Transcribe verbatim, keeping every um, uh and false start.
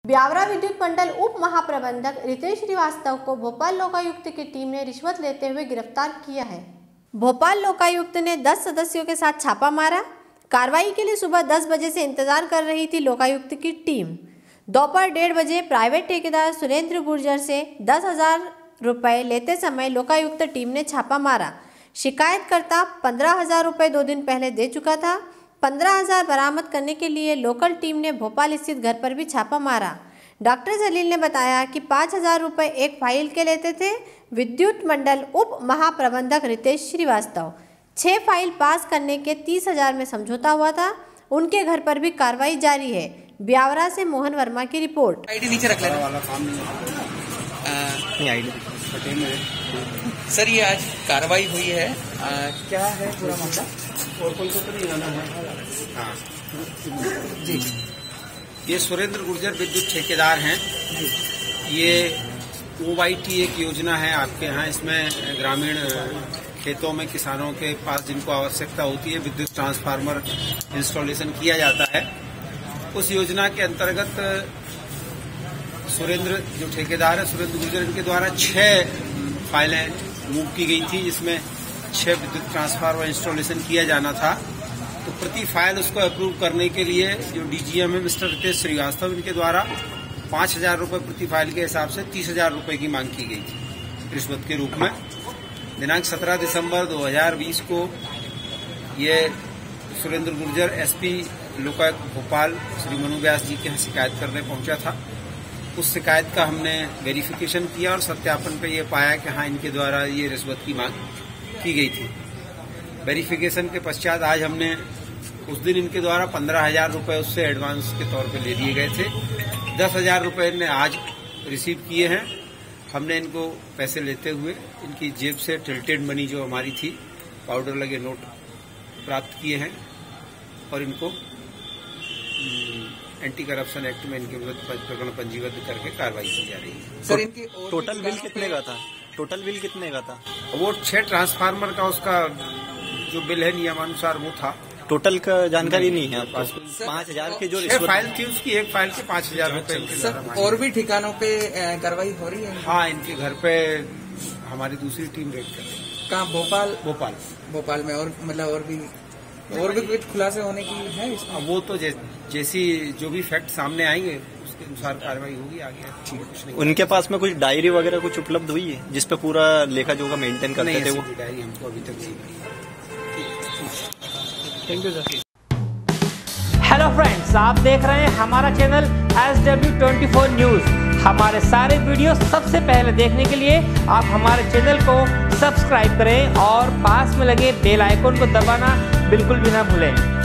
ब्यावरा विद्युत मंडल उप महाप्रबंधक रितेश श्रीवास्तव को भोपाल लोकायुक्त की टीम ने रिश्वत लेते हुए गिरफ्तार किया है। भोपाल लोकायुक्त ने दस सदस्यों के साथ छापा मारा। कार्रवाई के लिए सुबह दस बजे से इंतजार कर रही थी लोकायुक्त की टीम। दोपहर डेढ़ बजे प्राइवेट ठेकेदार सुरेंद्र गुर्जर से दस हजार रुपये लेते समय लोकायुक्त टीम ने छापा मारा। शिकायतकर्ता पंद्रह हजार रुपये दो दिन पहले दे चुका था। पंद्रह हजार बरामद करने के लिए लोकल टीम ने भोपाल स्थित घर पर भी छापा मारा। डॉक्टर जलील ने बताया कि पाँच हजार रुपये एक फाइल के लेते थे। विद्युत मंडल उप महाप्रबंधक रितेश श्रीवास्तव छः फाइल पास करने के तीस हजार में समझौता हुआ था। उनके घर पर भी कार्रवाई जारी है। ब्यावरा से मोहन वर्मा की रिपोर्ट। आईडी नीचे रख लेना वाला काम नहीं आईडी सर, ये आज कार्रवाई हुई है, आ, क्या है पूरा मामला और कौन सा नहीं जाना है? हाँ जी, ये सुरेंद्र गुर्जर विद्युत ठेकेदार हैं। ये ओ वाई टी एक योजना है आपके यहाँ। इसमें ग्रामीण खेतों में किसानों के पास जिनको आवश्यकता होती है विद्युत ट्रांसफार्मर इंस्टॉलेशन किया जाता है। उस योजना के अंतर्गत सुरेंद्र जो ठेकेदार है सुरेंद्र गुर्जर, इनके द्वारा छह फाइलें मूव की गई थी, जिसमें छह विद्युत ट्रांसफार्मर इंस्टॉलेशन किया जाना था। तो प्रति फाइल उसको अप्रूव करने के लिए जो डीजीएम है मिस्टर रितेश श्रीवास्तव, इनके द्वारा पांच हजार रूपये प्रति फाइल के हिसाब से तीस हजार रूपये की मांग की गई थी रिश्वत के रूप में। दिनांक सत्रह दिसंबर दो हजार बीस को ये सुरेंद्र गुर्जर एसपी लोकायुक्त भोपाल श्री मनु व्यास जी के यहाँ शिकायत करने पहुंचा था। उस शिकायत का हमने वेरिफिकेशन किया और सत्यापन पे ये पाया कि हाँ, इनके द्वारा ये रिश्वत की मांग की गई थी। वेरिफिकेशन के पश्चात आज हमने उस दिन इनके द्वारा पंद्रह हजार रूपये उससे एडवांस के तौर पे ले लिए गए थे। दस हजार रूपये ने आज रिसीव किए हैं। हमने इनको पैसे लेते हुए इनकी जेब से टिल्टेड मनी जो हमारी थी, पाउडर लगे नोट प्राप्त किए हैं और इनको एंटी करप्शन एक्ट में इनके विरुद्ध प्रकरण पंजीबद्ध करके कार्रवाई की जा रही है। सर, इनकी टोटल बिल कितने का था? टोटल बिल कितने का था? वो छह ट्रांसफार्मर का उसका जो बिल है नियमानुसार वो था। टोटल का जानकारी नहीं है आपके पास? पाँच हजार की जो छह फाइल थी उसकी एक फाइल के पाँच हजार रूपये। सर, और भी ठिकानों पे कार्रवाई हो रही है? हाँ, इनके घर पे हमारी दूसरी टीम रेड कर रही है। कहाँ? भोपाल भोपाल भोपाल में और मतलब और भी और भी कुछ खुलासे होने की है इसमें? वो तो जैसी जो भी फैक्ट सामने आएंगे उसके अनुसार कार्रवाई होगी आगे। उनके पास में कुछ डायरी वगैरह कुछ उपलब्ध हुई है जिसपे पूरा लेखा जोखा मेंटेन करते थे? वो डायरी हमको अभी तक नहीं मिली। Thank you sir. Hello friends, आप देख रहे हैं हमारा channel S W twenty four news. हमारे सारे वीडियो सबसे पहले देखने के लिए आप हमारे चैनल को सब्सक्राइब करें और पास में लगे बेल आइकन को दबाना बिल्कुल भी ना भूलें।